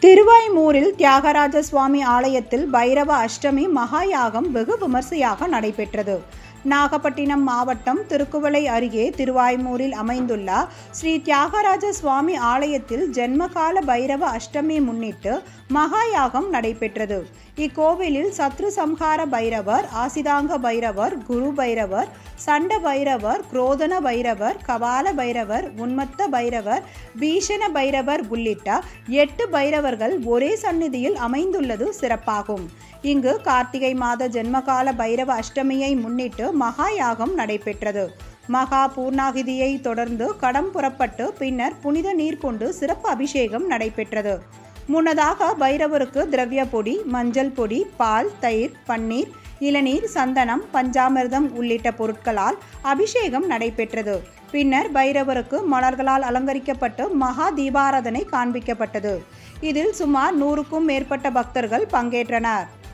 திருவாய்மூரில் தியாகராஜ சுவாமி ஆலயத்தில் பைரவ அஷ்டமி மகாயாகம் வெகு விமர்சையாக நடைபெற்றது. நாகப்பட்டினம் மாவட்டம் திருக்குவளை அருகே திருவாய்மூரில் அமைந்துள்ள ஸ்ரீ தியாகராஜ சுவாமி ஆலயத்தில் ஜென்மகால பைரவ அஷ்டமி முன்னிட்டு மகாயாகம் நடைபெற்றது. இக்கோவிலில் சத்ரு சம்ஹார பைரவர், ஆசிதாங்க பைரவர், குரு பைரவர், சண்ட பைரவர், குரோதன பைரவர், கபால பைரவர், உன்மத்த பைரவர், பீஷண பைரவர் உள்ளிட்ட 8 பைரவர்கள் ஒரே சந்நிதியில் அமைந்துள்ளது சிறப்பாகும். இங்கு கார்த்திகை மாத ஜென்மகால பைரவ அஷ்டமியை முன்னிட்டு மகாயாகம் நடைபெற்றது. மகா பூர்ணாகிதியை தொடர்ந்து கடம் புறப்பட்டு பின்னர் புனித நீர் கொண்டு சிறப்பு அபிஷேகம் நடைபெற்றது. முன்னதாக பைரவருக்கு திரவிய பொடி, மஞ்சள் பொடி, பால், தயிர், பன்னீர், இளநீர், சந்தனம், பஞ்சாமிர்தம் உள்ளிட்ட பொருட்களால் அபிஷேகம் நடைபெற்றது. பின்னர் பைரவருக்கு மலர்களால் அலங்கரிக்கப்பட்டு மகா தீபாராதனை காண்பிக்கப்பட்டது. இதில் சுமார் 100க்கும் மேற்பட்ட பக்தர்கள் பங்கேற்றனர்.